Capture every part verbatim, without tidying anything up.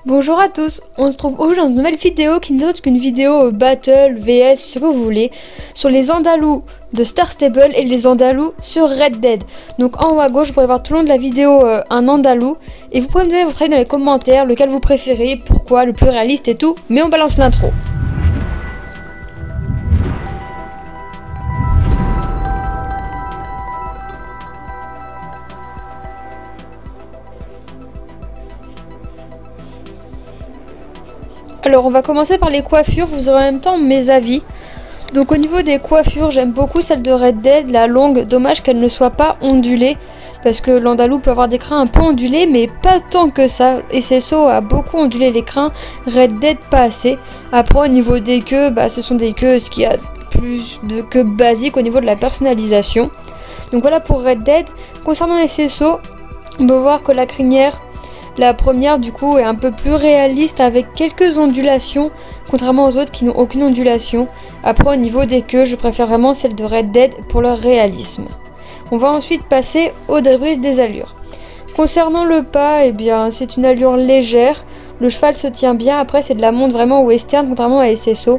Bonjour à tous, on se trouve aujourd'hui dans une nouvelle vidéo qui n'est autre qu'une vidéo euh, battle, V S, ce que vous voulez, sur les Andalous de Star Stable et les Andalous sur Red Dead. Donc en haut à gauche, vous pourrez voir tout le long de la vidéo euh, un Andalou, et vous pouvez me donner votre avis dans les commentaires, lequel vous préférez, pourquoi, le plus réaliste et tout, mais on balance l'intro. Alors on va commencer par les coiffures, vous aurez en même temps mes avis. Donc au niveau des coiffures, j'aime beaucoup celle de Red Dead, la longue, dommage qu'elle ne soit pas ondulée. Parce que l'Andalou peut avoir des crins un peu ondulés, mais pas tant que ça. Et S S O a beaucoup ondulé les crins, Red Dead pas assez. Après au niveau des queues, bah, ce sont des queues, ce qu'il y a plus de queues basiques au niveau de la personnalisation. Donc voilà pour Red Dead. Concernant S S O, on peut voir que la crinière... La première du coup est un peu plus réaliste avec quelques ondulations, contrairement aux autres qui n'ont aucune ondulation. Après au niveau des queues, je préfère vraiment celle de Red Dead pour leur réalisme. On va ensuite passer au débrief des allures. Concernant le pas, eh bien c'est une allure légère, le cheval se tient bien, après c'est de la monte vraiment western contrairement à S S O.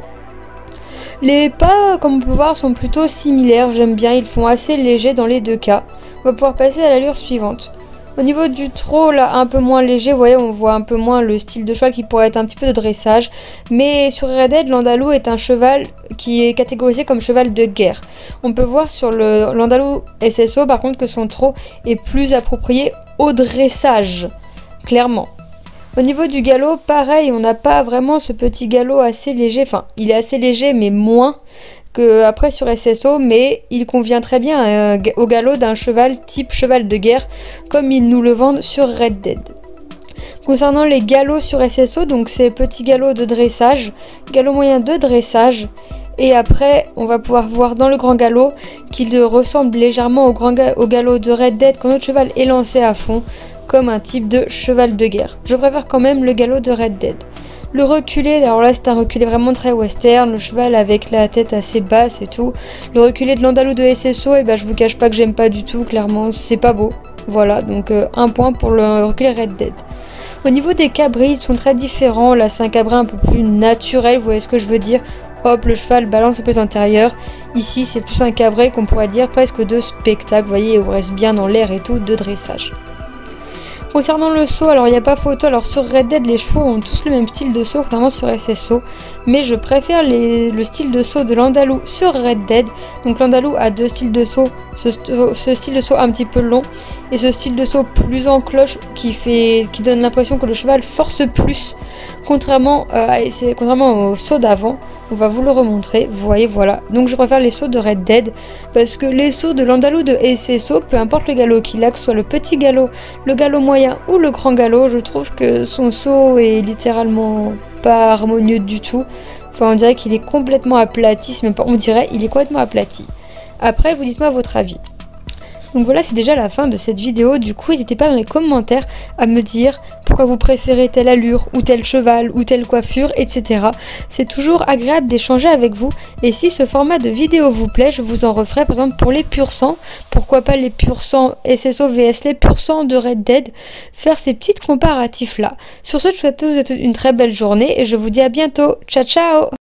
Les pas, comme on peut voir, sont plutôt similaires, j'aime bien, ils font assez léger dans les deux cas. On va pouvoir passer à l'allure suivante. Au niveau du trot, là, un peu moins léger, vous voyez, on voit un peu moins le style de cheval qui pourrait être un petit peu de dressage. Mais sur Red Dead, l'Andalou est un cheval qui est catégorisé comme cheval de guerre. On peut voir sur l'Andalou S S O, par contre, que son trot est plus approprié au dressage, clairement. Au niveau du galop, pareil, on n'a pas vraiment ce petit galop assez léger. Enfin, il est assez léger, mais moins que après sur S S O, mais il convient très bien euh, au galop d'un cheval type cheval de guerre, comme ils nous le vendent sur Red Dead. Concernant les galops sur S S O, donc c'est petits galops de dressage, galop moyen de dressage, et après on va pouvoir voir dans le grand galop qu'il ressemble légèrement au, grand ga au galop de Red Dead quand notre cheval est lancé à fond, comme un type de cheval de guerre. Je préfère quand même le galop de Red Dead. Le reculé, alors là c'est un reculé vraiment très western, le cheval avec la tête assez basse et tout. Le reculé de l'Andalou de S S O, et ben je vous cache pas que j'aime pas du tout, clairement c'est pas beau. Voilà, donc euh, un point pour le reculé Red Dead. Au niveau des cabris, ils sont très différents, là c'est un cabri un peu plus naturel, vous voyez ce que je veux dire. Hop, le cheval balance un peu les intérieurs. Ici c'est plus un cabri qu'on pourrait dire presque de spectacle, vous voyez, on reste bien dans l'air et tout, de dressage. Concernant le saut, alors il n'y a pas photo, alors sur Red Dead les chevaux ont tous le même style de saut, contrairement sur S S O, mais je préfère les, le style de saut de l'Andalou sur Red Dead. Donc l'Andalou a deux styles de saut, ce, ce style de saut un petit peu long et ce style de saut plus en cloche qui, fait, qui donne l'impression que le cheval force plus, contrairement, euh, à, contrairement au saut d'avant. On va vous le remontrer, vous voyez, voilà. Donc je préfère les sauts de Red Dead, parce que les sauts de l'Andalou de S S O, peu importe le galop qu'il a, que ce soit le petit galop, le galop moyen ou le grand galop, je trouve que son saut est littéralement pas harmonieux du tout. Enfin, on dirait qu'il est complètement aplati, même pas, on dirait il est complètement aplati. Après, vous dites-moi votre avis. Donc voilà, c'est déjà la fin de cette vidéo. Du coup, n'hésitez pas dans les commentaires à me dire pourquoi vous préférez telle allure, ou tel cheval, ou telle coiffure, et cetera. C'est toujours agréable d'échanger avec vous. Et si ce format de vidéo vous plaît, je vous en referai par exemple pour les pur sang. Pourquoi pas les pur sang S S O vs les pur sang de Red Dead. Faire ces petites comparatifs là. Sur ce, je vous souhaite une très belle journée et je vous dis à bientôt. Ciao, ciao!